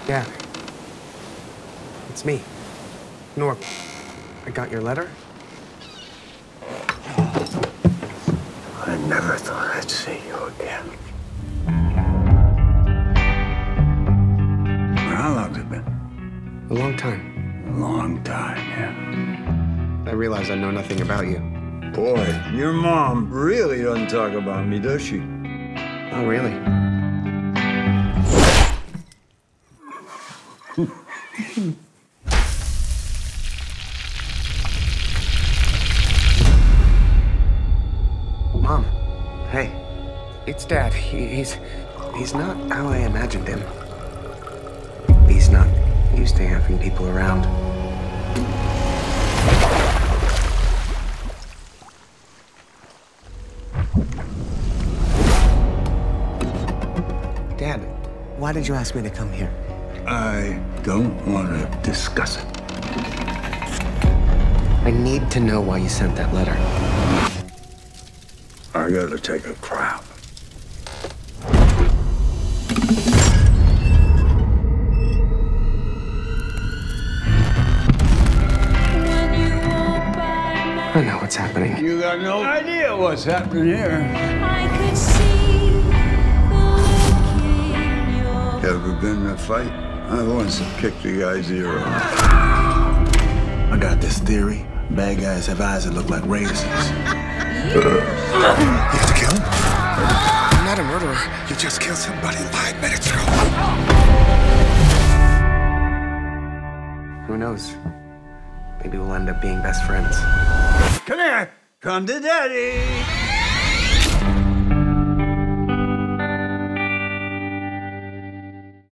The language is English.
Dad. It's me. Norval. I got your letter. I never thought I'd see you again. How long's it been? A long time. A long time, yeah. I realize I know nothing about you. Boy, your mom really doesn't talk about me, does she? Oh, really? Mom, hey, it's Dad. He's not how I imagined him. He's not used to having people around. Dad, why did you ask me to come here? I don't want to discuss it. I need to know why you sent that letter. I gotta take a crap. I know what's happening. You got no idea what's happening here. I could see the look in your Ever been in a fight? I once kicked the guy's ear off. I got this theory. Bad guys have eyes that look like razors. You have to kill him? I'm not a murderer. You just killed somebody 5 minutes ago. Who knows? Maybe we'll end up being best friends. Come here. Come to Daddy.